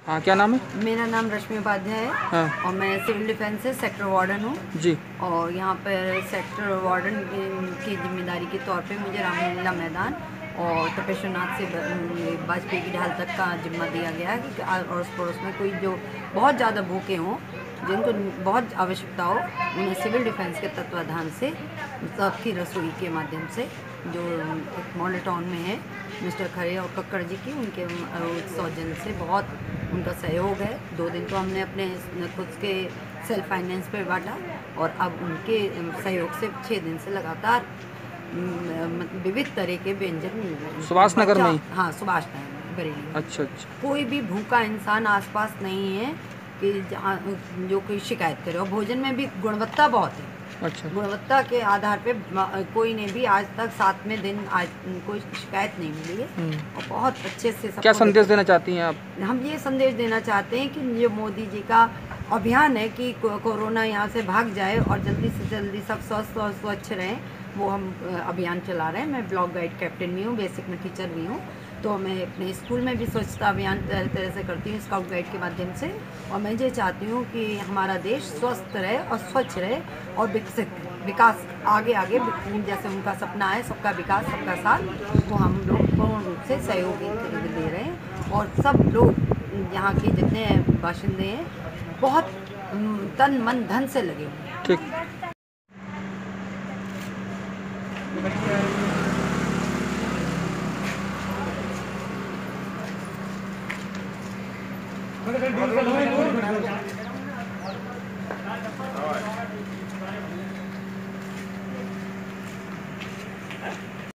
हाँ, क्या नाम है? मेरा नाम रश्मि उपाध्याय है। हाँ और मैं सिविल डिफेंस से सेक्टर वार्डन हूँ। जी। और यहाँ पर सेक्टर वार्डन की जिम्मेदारी के तौर पे मुझे रामलीला मैदान और तपेश्वरनाथ से वाजपेयी की ढाल तक का जिम्मा दिया गया है कि अड़ोस पड़ोस में कोई जो बहुत ज़्यादा भूखे हों, जिनको बहुत आवश्यकता हो, उन्हें सिविल डिफेंस के तत्वाधान से सबकी रसोई के माध्यम से, जो एक मॉडल टाउन में है मिस्टर खरे और कक्कड़ जी की, उनके सौजन्य से बहुत उनका सहयोग है। 2 दिन तो हमने अपने खुद के सेल्फ फाइनेंस पे बांटा और अब उनके सहयोग से 6 दिन से लगातार विविध तरह के व्यंजन सुभाष नगर में ही? हाँ, सुभाष नगर बरेली। अच्छा अच्छा। कोई भी भूखा इंसान आसपास नहीं है कि जहाँ जो कोई शिकायत करे। और भोजन में भी गुणवत्ता बहुत है। अच्छा। गुणवत्ता के आधार पे कोई ने भी आज तक 7वें दिन आज कोई शिकायत नहीं मिली है। और बहुत अच्छे से सब। क्या संदेश देना चाहती हैं आप? हम ये संदेश देना चाहते हैं कि जो मोदी जी का अभियान है कि कोरोना यहाँ से भाग जाए और जल्दी से जल्दी सब स्वस्थ और स्वच्छ रहें, वो हम अभियान चला रहे हैं। मैं ब्लॉक गाइड कैप्टन भी हूँ, बेसिक में टीचर भी हूँ, तो मैं अपने स्कूल में भी स्वच्छता अभियान तरह से करती हूँ स्काउट गाइड के माध्यम से। और मैं ये चाहती हूँ कि हमारा देश स्वस्थ रहे और स्वच्छ रहे और विकास आगे आगे, जैसे उनका सपना है सबका विकास सबका साथ, वो हम लोग पूर्ण रूप से सहयोगी दे रहे हैं। और सब लोग यहाँ के जितने बाशिंदे हैं बहुत तन मन धन से लगे हुए हैं। ठीक। Gracias.